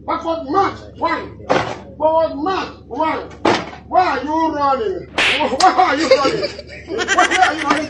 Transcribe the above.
Backward march, 1. Forward march, 1. Why are you running? Why are you running? Why are you running?